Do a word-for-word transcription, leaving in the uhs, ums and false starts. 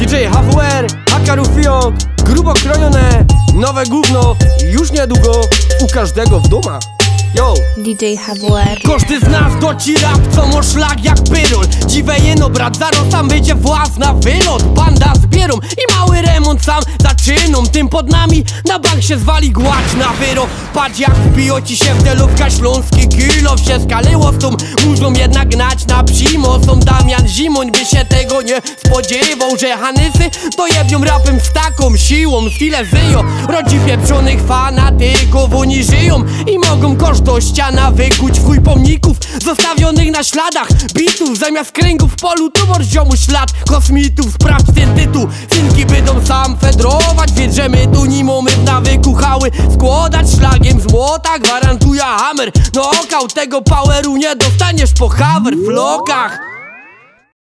D J H W R, Aka Rufiok, grubo krojone, nowe gówno, już niedługo u każdego w domach. Yo! D J H W R. Każdy z nas doci rap, co mo szlak jak pyrol. Dziwe jeno brat, zaraz tam będzie własna wylot. Banda zbierą i mały remont sam zaczyną. Tym pod nami na bank się zwali głać na wyro. Patrz jak wbiło ci się w delówka śląski kilo. Się skaleło z tą muszą jednak gnać na psimo. Są Damian Zimoń by się tego nie spodziewał, że Hanysy dojebią rapem z taką siłą. Stile zyjo, rodzi pieprzonych fanatyków. Oni żyją i mogą kosztować do ściana wykuć w chuj pomników zostawionych na śladach bitów. Zamiast kręgów w polu tumor ziomu ślad kosmitów. Sprawdź ten tytuł, synki będą sam fedrować. Wiedz, że my tu nie mamy w nawyku hały składać szlagiem z młota. Gwarantuje hammer, knockout tego poweru nie dostaniesz po hawer w lokach.